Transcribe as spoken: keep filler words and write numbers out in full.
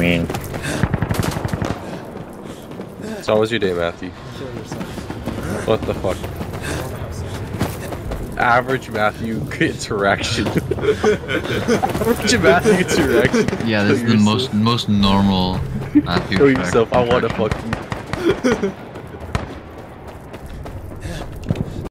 mean? So how was your day, Matthew? Kill yourself. What the fuck? Average Matthew interaction. Average Matthew interaction. Yeah, this is the most most normal Matthew Kill interaction. yourself. I wanna fuck you.